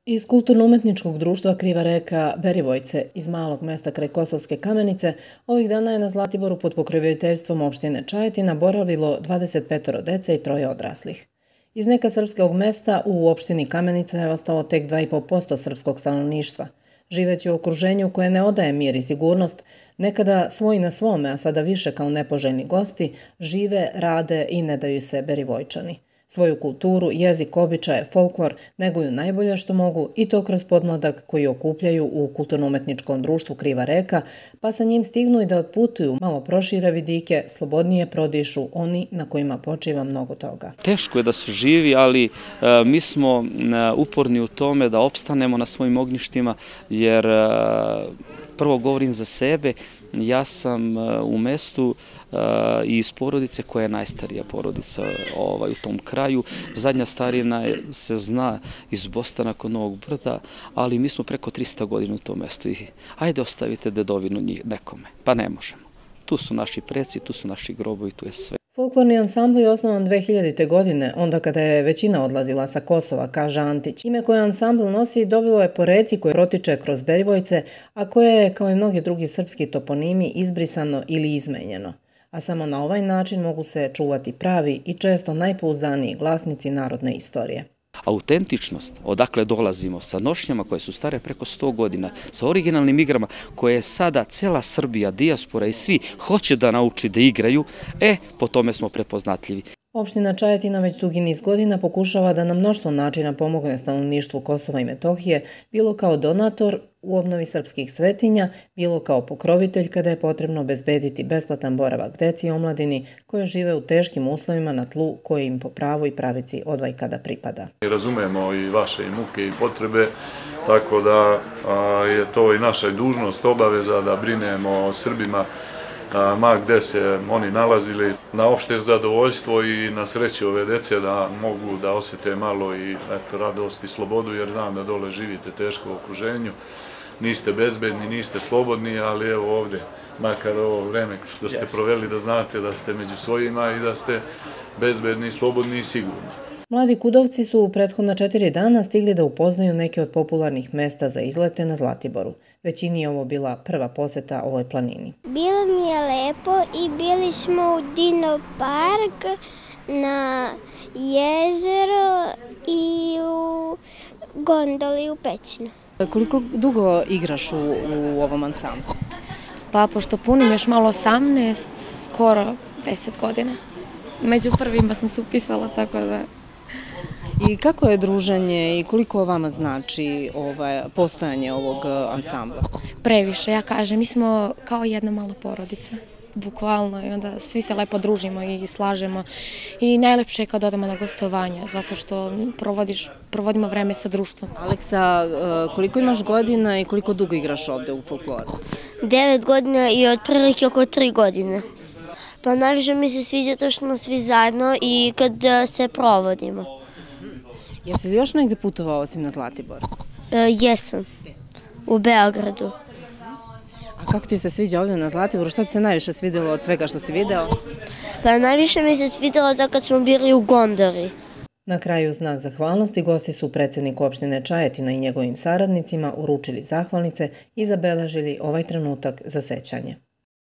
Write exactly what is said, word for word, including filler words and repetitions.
Iz Kulturno-umetničkog društva Kriva reka Berivojce iz malog mesta kraj Kosovske Kamenice ovih dana je na Zlatiboru pod pokroviteljstvom opštine Čajetina boravilo dvadeset pet dece i troje odraslih. Iz nekad srpskog mesta u opštini Kamenica je ostalo tek dva i po posto srpskog stanovništva. Živeći u okruženju koje ne odaje mir i sigurnost, nekada svoji na svome, a sada više kao nepoželjni gosti, žive, rade i ne daju se Berivojčani. Svoju kulturu, jezik, običaje, folklor neguju najbolje što mogu i to kroz podmladak koji okupljaju u Kulturno-umetničkom društvu Kriva reka, pa sa njim stignu i da otputuju, malo prošire vidike, slobodnije prodišu oni na kojima počiva mnogo toga. Teško je da se živi, ali e, mi smo e, uporni u tome da opstanemo na svojim ognjištima, jer e, prvo govorim za sebe, ja sam u mestu i iz porodice koja je najstarija porodica u tom kraju. Zadnja starina se zna iz Bostana kod Novog Brda, ali mi smo preko trista godina u tom mestu. Ajde ostavite dedovinu nekome, pa ne možemo. Tu su naši preci, tu su naši grobovi, tu je sve. Folklorni ansambl je osnovan dve hiljadite. godine, onda kada je većina odlazila sa Kosova, kaže Antić. Ime koje ansambl nosi dobilo je po reci koje protiče kroz Berivojce, a koje je, kao i mnogi drugi srpski toponimi, izbrisano ili izmenjeno. A samo na ovaj način mogu se čuvati pravi i često najpouzdaniji glasnici narodne istorije. Autentičnost, odakle dolazimo, sa nošnjama koje su stare preko sto godina, sa originalnim igrama koje sada cela Srbija, dijaspora i svi hoće da nauči da igraju, e, po tome smo prepoznatljivi. Opština Čajetina već dugi niz godina pokušava da na mnoštvo načina pomogne stanovništvu Kosova i Metohije, bilo kao donator u obnovi srpskih svetinja, bilo kao pokrovitelj kada je potrebno obezbediti besplatan boravak deci i omladini koje žive u teškim uslovima na tlu koje im po pravu i pravici odvajkada pripada. Razumemo i vaše i muke i potrebe, tako da je to i naša dužnost, obaveza da brinemo o Srbima ma gde se oni nalazili, na opšte zadovoljstvo i na sreću ove dece da mogu da osjete malo i radost i slobodu, jer znam da dole živite teško u okruženju, niste bezbedni, niste slobodni, ali evo ovde, makar ovo vreme što ste proveli, da znate da ste među svojima i da ste bezbedni, slobodni i sigurni. Mladi kudovci su u prethodna četiri dana stigli da upoznaju neke od popularnih mesta za izlete na Zlatiboru. Većini je ovo bila prva poseta ovoj planini. Bilo mi je lepo i bili smo u Dino park, na jezero i u gondoli u pećinu. Koliko dugo igraš u, u ovom ansamblu? Pa pošto punim još malo osamnaest, skoro deset godina. Među prvima sam se upisala, tako da... I kako je druženje i koliko vama znači ovaj, postojanje ovog ansambla? Previše, ja kažem. Mi smo kao jedna mala porodica, bukvalno, i onda svi se lepo družimo i slažemo. I najlepše je kad odemo na gostovanja, zato što provodiš, provodimo vreme sa društvom. Aleksa, koliko imaš godina i koliko dugo igraš ovde u folkloru? Devet godina i otprilike oko tri godine. Pa najviše mi se sviđa to što smo svi zajedno i kad se provodimo. Jesi li još negde putovao osim na Zlatibor? E, jesam, u Beogradu. A kako ti se sviđa ovdje na Zlatiboru? Što ti se najviše svidjelo od svega što si video? Pa najviše mi se svidjelo da kad smo bili u gondoli. Na kraju znak zahvalnosti gosti su predsjednik opštine Čajetina i njegovim saradnicima uručili zahvalnice i zabeležili ovaj trenutak za sećanje.